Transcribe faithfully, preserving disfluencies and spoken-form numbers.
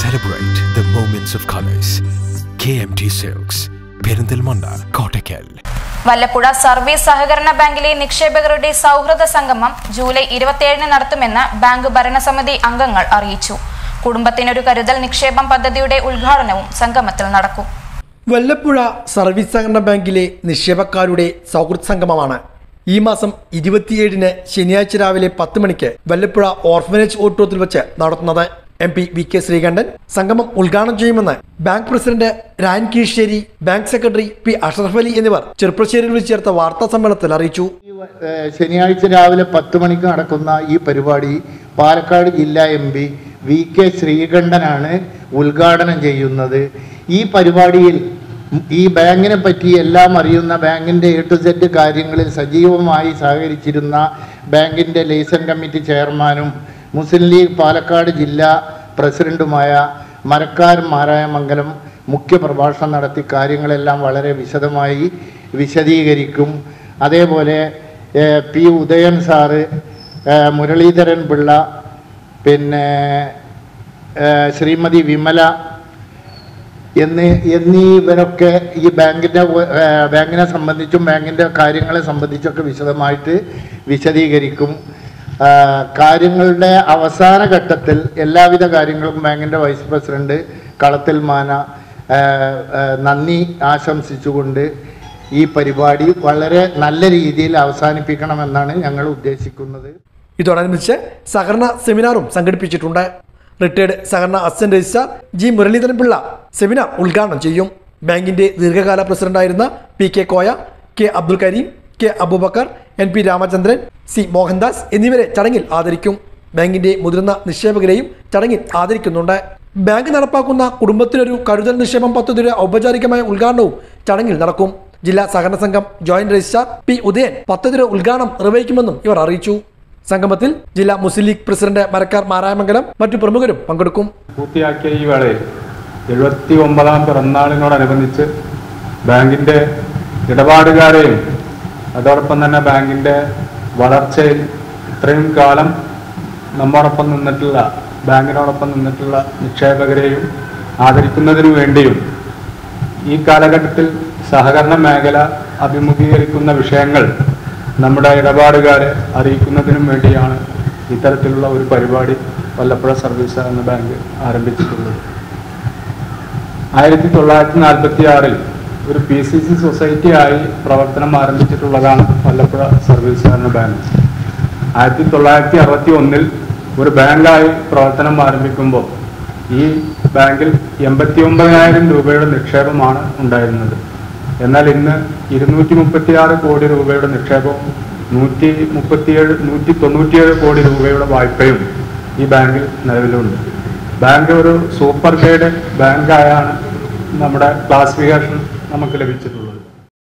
Celebrate the moments of colors. K M T Silks, Perindalmanda, Kottakkal. Vallappuzha service സഹകരണ ബാങ്കിലെ നിക്ഷേപകരുടെ സൗഹൃദ സംഗമം ജൂലൈ ഇരുപത്തിയേഴിന് നടത്തുമെന്ന് ബാങ്ക് ഭരണസമിതി അംഗങ്ങൾ അറിയിച്ചു. കുടുംബത്തിനൊരു കരുതൽ നിക്ഷേപം പദ്ധതിയുടെ ഉദ്ഘാടനവും സംഗമത്തിൽ നടക്കും. വല്ലപ്പുഴ സർവീസ് സഹകരണ ബാങ്കിലെ നിക്ഷേപക്കാരുടെ സൗഹൃദ സംഗമമാണ് ഈ മാസം ഇരുപത്തിയേഴിന് ശനിയാഴ്ച രാവിലെ പത്ത് മണിക്ക് വല്ലപ്പുഴ ഓർഫനേജ് ഓഡിറ്റോറിയത്തിൽ വെച്ച് നടത്തുന്നത്. M P V K Sreekandan സംഗമം ഉദ്ഘാടനം ചെയ്യുമെന്ന് ബാങ്ക് പ്രസിഡന്റ് രാൻ Keezhissery, bank secretary P Ashraf Ali എന്നിവർ ചെറുപ്പശ്ശേരിയിൽ വിളിച്ചു ചേർത്ത വാർത്താ സമ്മേളനത്തിൽ അറിയിച്ചു. ശനിയാഴ്ച രാവിലെ പത്ത് മണിക്ക് നടക്കുന്ന ഈ പരിപാടി പാലക്കാട് ജില്ലാ എം പി വി കെ ശ്രീകണ്ഠനാണ് ഉദ്ഘാടനം ചെയ്യുന്നത്. ഈ പരിപാടിയിൽ ഈ ബാങ്കിനെ പറ്റി എല്ലാം അറിയുന്ന, ബാങ്കിൻ്റെ എ ടു സെഡ് കാര്യങ്ങളിൽ സജീവമായി സഹകരിച്ചിരുന്ന ബാങ്കിൻ്റെ ലൈസൻ കമ്മിറ്റി ചെയർമാനും മുസ്ലിം ലീഗ് പാലക്കാട് ജില്ലാ പ്രസിഡന്റുമായ മരക്കാർ മാരായമംഗലം മുഖ്യ പ്രഭാഷണം നടത്തി കാര്യങ്ങളെല്ലാം വളരെ വിശദമായി വിശദീകരിക്കും. അതേപോലെ പി ഉദയൻ സാറ്, മുരളീധരൻ പിള്ള, പിന്നെ ശ്രീമതി വിമല എന്നീ എന്നീവരൊക്കെ ഈ ബാങ്കിൻ്റെ ബാങ്കിനെ സംബന്ധിച്ചും ബാങ്കിൻ്റെ കാര്യങ്ങളെ സംബന്ധിച്ചൊക്കെ വിശദമായിട്ട് വിശദീകരിക്കും. കാര്യങ്ങളുടെ അവസാന ഘട്ടത്തിൽ എല്ലാവിധ കാര്യങ്ങൾക്കും ബാങ്കിൻ്റെ വൈസ് പ്രസിഡന്റ് കളത്തിൽ മാന നന്ദി ആശംസിച്ചുകൊണ്ട് ഈ പരിപാടി വളരെ നല്ല രീതിയിൽ അവസാനിപ്പിക്കണമെന്നാണ് ഞങ്ങൾ ഉദ്ദേശിക്കുന്നത്. ഇതോടനുബന്ധിച്ച് സഹകരണ സെമിനാറും സംഘടിപ്പിച്ചിട്ടുണ്ട്. റിട്ടയർഡ് സഹകരണ assistant registrar G Muraleedharan Pillai seminar ഉദ്ഘാടനം ചെയ്യും. ബാങ്കിന്റെ ദീർഘകാല പ്രസിഡന്റായിരുന്ന P K Koya, K Abdul Karim, K Aboobacker, N P Ramachandran, C Mohandas എന്നിവരെ ചടങ്ങിൽ ആദരിക്കും. ബാങ്കിന്റെ മുതിർന്ന നിക്ഷേപകരെയും ചടങ്ങിൽ ആദരിക്കുന്നുണ്ട്. ബാങ്ക് നടപ്പാക്കുന്ന കുടുംബത്തിനൊരു കരുതൽ നിക്ഷേപം പദ്ധതിയുടെ ഔപചാരികമായ ഉദ്ഘാടനവും ചടങ്ങിൽ നടക്കും. ജില്ലാ സഹകരണ സംഘം ജോയിന്റ് രജിസ്ട്രാർ പി ഉദയൻ പദ്ധതിയുടെ ഉദ്ഘാടനം നിർവഹിക്കുമെന്നും ഇവർ അറിയിച്ചു. സംഗമത്തിൽ ജില്ലാ മുസ്ലിം ലീഗ് പ്രസിഡന്റ് മരക്കാർ മാരായമംഗലം മറ്റു പ്രമുഖരും പങ്കെടുക്കും. പൂർത്തിയാക്കിയ ഈ വേളയിൽ എഴുപത്തി ഒമ്പതാം പിറന്നാളിനോടനുബന്ധിച്ച് ബാങ്കിന്റെ ഇടപാടുകാരെയും അതോടൊപ്പം തന്നെ ബാങ്കിന്റെ വളർച്ചയിൽ ഇത്രയും കാലം നമ്മോടൊപ്പം നിന്നിട്ടുള്ള ബാങ്കിനോടൊപ്പം നിന്നിട്ടുള്ള നിക്ഷേപകരെയും ആദരിക്കുന്നതിനു വേണ്ടിയും ഈ കാലഘട്ടത്തിൽ സഹകരണ മേഖല അഭിമുഖീകരിക്കുന്ന വിഷയങ്ങൾ നമ്മുടെ ഇടപാടുകാരെ അറിയിക്കുന്നതിനും വേണ്ടിയാണ് ഇത്തരത്തിലുള്ള ഒരു പരിപാടി വല്ലപ്പുഴ സർവീസ് സഹകരണ ബാങ്ക് ആരംഭിച്ചിട്ടുള്ളത്. ആയിരത്തി തൊള്ളായിരത്തി നാൽപ്പത്തി ആറിൽ ഒരു പി സി സി സൊസൈറ്റി ആയി പ്രവർത്തനം ആരംഭിച്ചിട്ടുള്ളതാണ് വല്ലപ്പുഴ സർവീസ് സഹകരണ ബാങ്ക്. ആയിരത്തി തൊള്ളായിരത്തി അറുപത്തി ഒന്നിൽ ഒരു ബാങ്കായി പ്രവർത്തനം ആരംഭിക്കുമ്പോൾ ഈ ബാങ്കിൽ എൺപത്തി ഒമ്പതിനായിരം രൂപയുടെ നിക്ഷേപമാണ് ഉണ്ടായിരുന്നത്. എന്നാൽ ഇന്ന് ഇരുന്നൂറ്റി മുപ്പത്തി ആറ് കോടി രൂപയുടെ നിക്ഷേപവും നൂറ്റി മുപ്പത്തിയേഴ് നൂറ്റി തൊണ്ണൂറ്റിയേഴ് കോടി രൂപയുടെ വായ്പയും ഈ ബാങ്കിൽ നിലവിലുണ്ട്. ബാങ്ക് ഒരു സൂപ്പർ ഗ്രേഡ് ബാങ്കായാണ് നമ്മുടെ ക്ലാസിഫിക്കേഷൻ നമുക്ക് ലഭിച്ചിട്ടുള്ളത്.